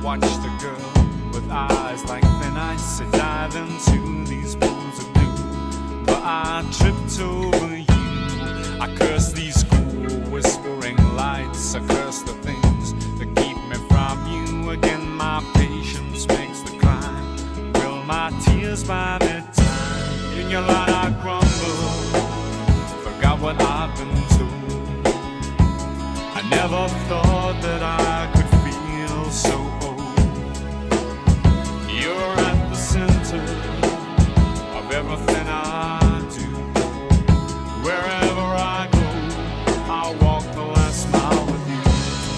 watch the girl with eyes like thin ice dive into these pools of blue. But I tripped over you. I curse these cool whispering lights. I curse the things that keep me from you. Again, my patience makes the climb. Will my tears by midtime? In your light I crumble. Forgot what I've been told. I never thought that I could feel so old. You're at the center of everything I do. Wherever I go, I'll walk the last mile with you.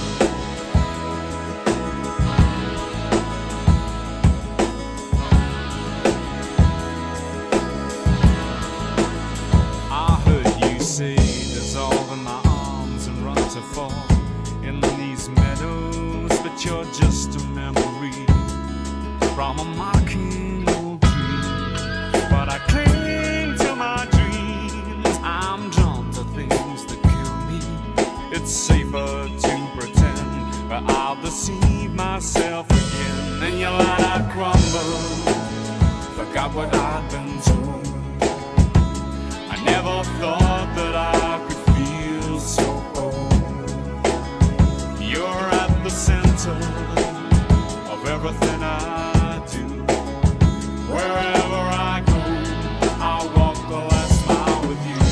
I heard you say dissolve in my arms and run to fall in these meadows, but you're just a memory from a mocking old dream. But I cling to my dreams. I'm drawn to things that kill me. It's safer to pretend, but I'll deceive myself again. In your light I crumble. Forgot what I've been told. I never thought that I could feel so old. You're at the center of everything I do. Wherever I go, I'll walk the last mile with you.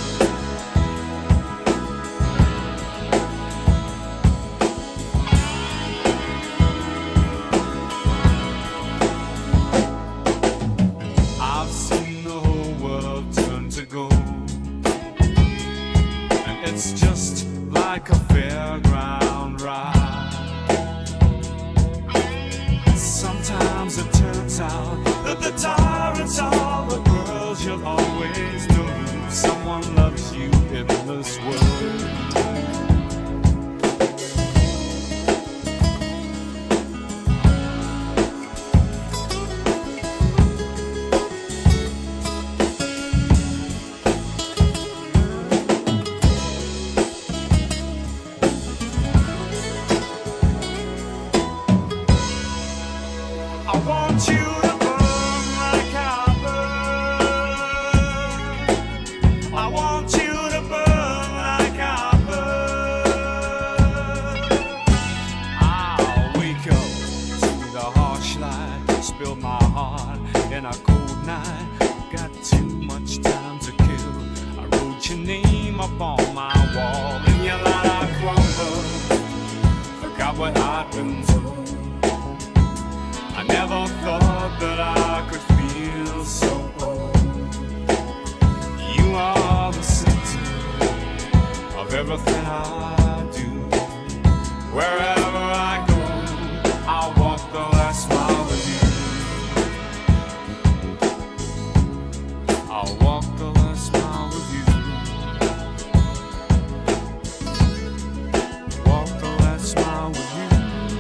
I've seen the whole world turn to gold, and it's just like a fairground ride. Sometimes it turns out that the tyrants are the girls you'll always know. Someone loves you in this world. I want you to burn like I burn. I want you to burn like I burn. I'll wake up to the harsh light, spill my heart in a cold night. Got too much time to kill. I wrote your name up on my wall. In your light I crumble. Forgot what I'd been told. I never thought that I could feel so old. You are the center of everything I do. Wherever I go, I'll walk the last mile with you. I'll walk the last mile with you. Walk the last mile with you.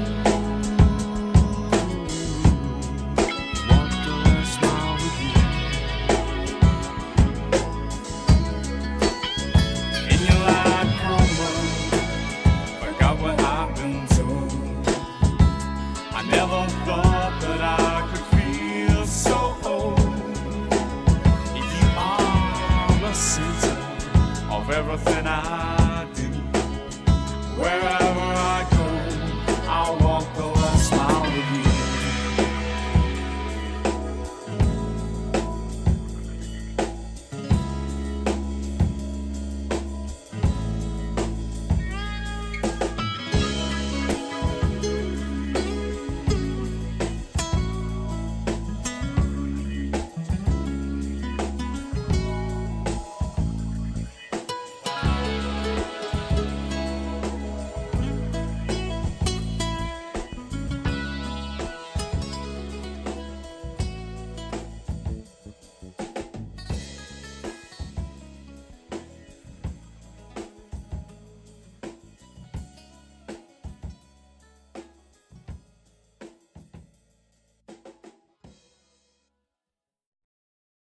I never thought that I could feel so old. If you are the center of everything I